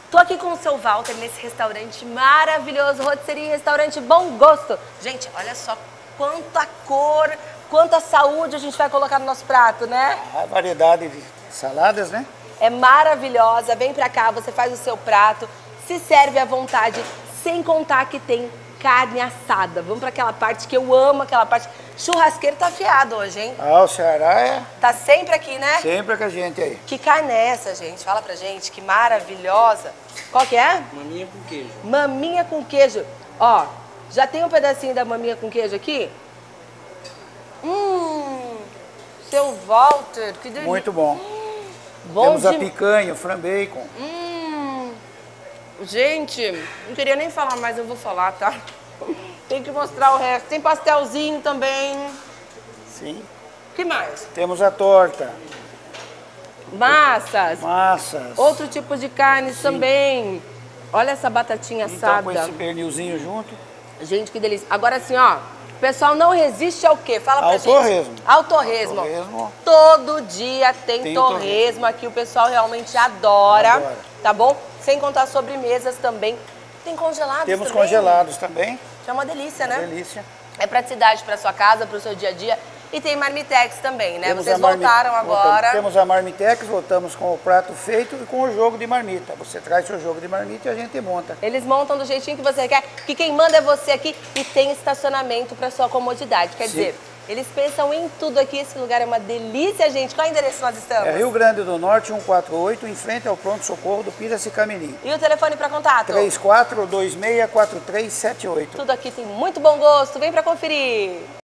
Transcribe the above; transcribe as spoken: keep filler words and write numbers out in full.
Tô aqui com o seu Walter nesse restaurante maravilhoso, rotisserie e restaurante Bom Gosto. Gente, olha só quanta cor, quanta saúde a gente vai colocar no nosso prato, né? A variedade de saladas, né? É maravilhosa, vem pra cá, você faz o seu prato, se serve à vontade, sem contar que tem carne assada. Vamos pra aquela parte que eu amo, aquela parte... Churrasqueiro tá afiado hoje, hein? Ah, o Ceará é Tá sempre aqui, né? sempre com a gente aí. Que carne é essa, gente? Fala pra gente, que maravilhosa. Qual que é? Maminha com queijo. Maminha com queijo. Ó, já tem um pedacinho da maminha com queijo aqui? Hum, seu Walter, que delícia. Muito bom. Hum, bom Temos a de... picanha, o fran bacon. Hum, gente, não queria nem falar, mas eu vou falar, tá? Tem que mostrar o resto. Tem pastelzinho também. Sim. O que mais? Temos a torta, Massas. massas. Outro tipo de carnes também. Olha essa batatinha Então assada. com esse pernilzinho junto. Gente, que delícia. Agora assim, ó, o pessoal não resiste ao quê? Fala pra Ao gente. torresmo. Ao torresmo. Torresmo. Todo dia tem, Tem o torresmo. torresmo. Aqui o pessoal realmente adora, Adora. tá bom? Sem contar sobremesas também. Tem congelados Temos também. congelados também. Que é uma delícia, né? Delícia. É praticidade pra sua casa, pro seu dia a dia. E tem marmitex também, né? Temos Vocês a marmi- voltaram agora. voltamos- Temos a Marmitex, voltamos com o prato feito e com o jogo de marmita. Você traz seu jogo de marmita e a gente monta. Eles montam do jeitinho que você quer, que quem manda é você aqui e tem estacionamento para sua comodidade. Quer Sim. dizer, eles pensam em tudo aqui, esse lugar é uma delícia, gente. Qual endereço nós estamos? É Rio Grande do Norte, cento e quarenta e oito, em frente ao pronto-socorro do Piracicamirim. E o telefone para contato? três quatro dois seis quatro três sete oito. Tudo aqui tem muito bom gosto, vem para conferir.